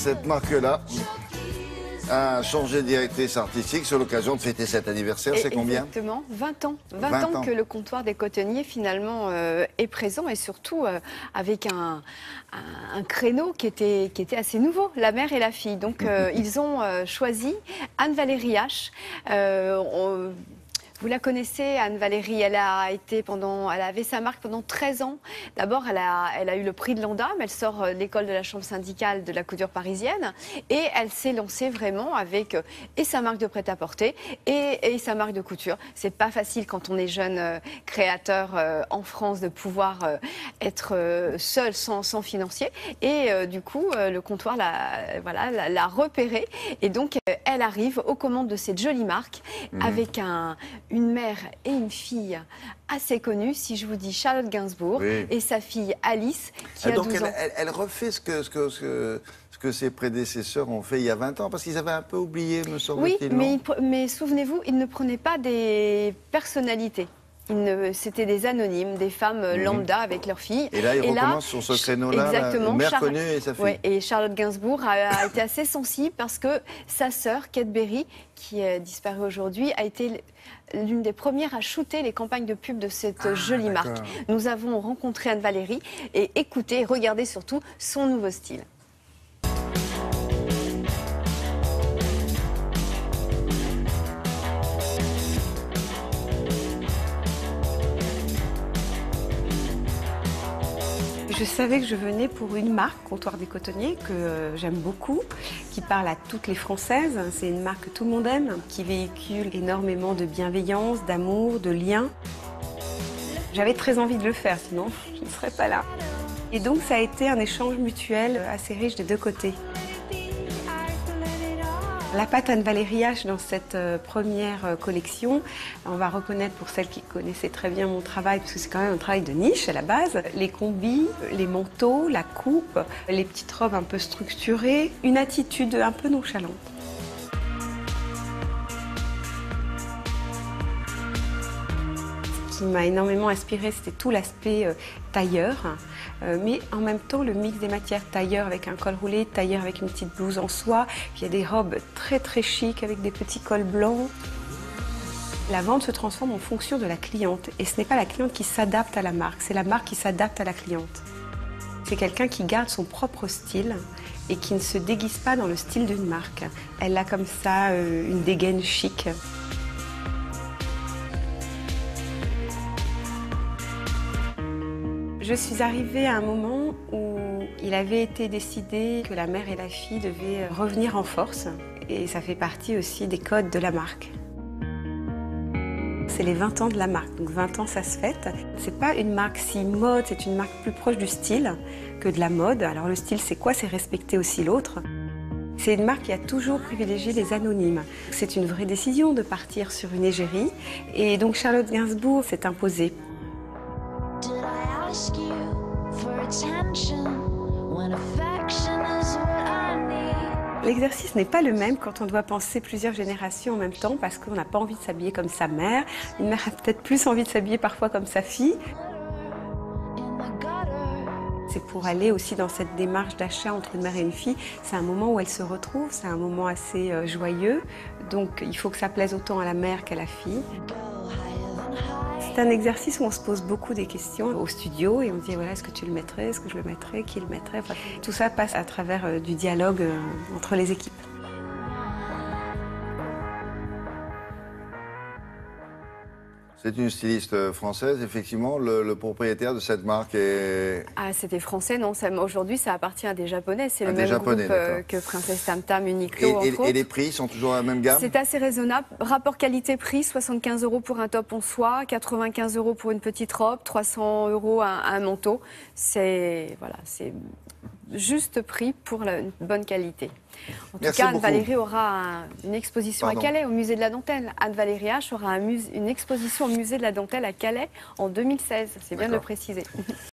cette marque-là a changé de directrice artistique sur l'occasion de fêter cet anniversaire. C'est combien? Exactement, 20 ans. 20 ans que le comptoir des cotonniers finalement est présent et surtout avec un créneau qui était assez nouveau, la mère et la fille. Donc ils ont choisi Anne-Valérie H. Vous la connaissez, Anne-Valérie, elle avait sa marque pendant 13 ans. D'abord, elle a eu le prix de l'ANDAM, elle sort de l'école de la chambre syndicale de la couture parisienne et elle s'est lancée vraiment avec et sa marque de prêt-à-porter et sa marque de couture. C'est pas facile quand on est jeune créateur en France de pouvoir être seul sans financier et du coup, le comptoir l'a repérée et donc elle arrive aux commandes de cette jolie marque avec une mère et une fille assez connues. Si je vous dis Charlotte Gainsbourg et sa fille Alice, qui a 12 ans. Elle refait ce que ses prédécesseurs ont fait il y a 20 ans, parce qu'ils avaient un peu oublié, me semble-t-il. Oui, mais souvenez-vous, ils ne prenaient pas des personnalités. C'était des anonymes, des femmes lambda avec leurs filles. Et là, ils recommencent sur ce créneau-là, la mère connue et sa fille. Ouais, et Charlotte Gainsbourg a été assez sensible parce que sa sœur, Kate Berry, qui est disparue aujourd'hui, a été l'une des premières à shooter les campagnes de pub de cette jolie marque. Nous avons rencontré Anne-Valérie et écouté et regardé surtout son nouveau style. Je savais que je venais pour une marque, Comptoir des Cotonniers, que j'aime beaucoup, qui parle à toutes les Françaises. C'est une marque que tout le monde aime, qui véhicule énormément de bienveillance, d'amour, de lien. J'avais très envie de le faire, sinon je ne serais pas là. Et donc ça a été un échange mutuel assez riche des deux côtés. La patte Anne-Valérie H dans cette première collection, on va reconnaître pour celles qui connaissaient très bien mon travail, parce que c'est quand même un travail de niche à la base, les combis, les manteaux, la coupe, les petites robes un peu structurées, une attitude un peu nonchalante. Ce qui m'a énormément inspirée, c'était tout l'aspect tailleur, mais en même temps le mix des matières, tailleur avec un col roulé, tailleur avec une petite blouse en soie, puis il y a des robes très très chic avec des petits cols blancs. La vente se transforme en fonction de la cliente et ce n'est pas la cliente qui s'adapte à la marque, c'est la marque qui s'adapte à la cliente. C'est quelqu'un qui garde son propre style et qui ne se déguise pas dans le style d'une marque. Elle a comme ça une dégaine chic. Je suis arrivée à un moment où il avait été décidé que la mère et la fille devaient revenir en force. Et ça fait partie aussi des codes de la marque. C'est les 20 ans de la marque, donc 20 ans ça se fête. C'est pas une marque si mode, c'est une marque plus proche du style que de la mode. Alors le style c'est quoi? C'est respecter aussi l'autre. C'est une marque qui a toujours privilégié les anonymes. C'est une vraie décision de partir sur une égérie. Et donc Charlotte Gainsbourg s'est imposée. L'exercice n'est pas le même quand on doit penser plusieurs générations en même temps parce qu'on n'a pas envie de s'habiller comme sa mère. Une mère a peut-être plus envie de s'habiller parfois comme sa fille. C'est pour aller aussi dans cette démarche d'achat entre une mère et une fille. C'est un moment où elles se retrouvent, c'est un moment assez joyeux. Donc il faut que ça plaise autant à la mère qu'à la fille. C'est un exercice où on se pose beaucoup des questions au studio et on se dit voilà, est-ce que tu le mettrais, est-ce que je le mettrais, qui le mettrait, enfin, tout ça passe à travers du dialogue entre les équipes. C'est une styliste française, effectivement. Le propriétaire de cette marque est... Ah, c'était français, non. Aujourd'hui, ça appartient à des Japonais. C'est le même groupe que Princesse Tam Tam, Uniqlo, entre autres. Et les prix sont toujours à la même gamme? C'est assez raisonnable. Rapport qualité-prix, 75 € pour un top en soie, 95 € pour une petite robe, 300 € un manteau. C'est juste prix pour une bonne qualité. En tout cas, Anne-Valérie aura une exposition à Calais, au musée de la Dentelle. Anne-Valérie H aura une exposition au musée de la Dentelle à Calais en 2016. C'est bien de le préciser.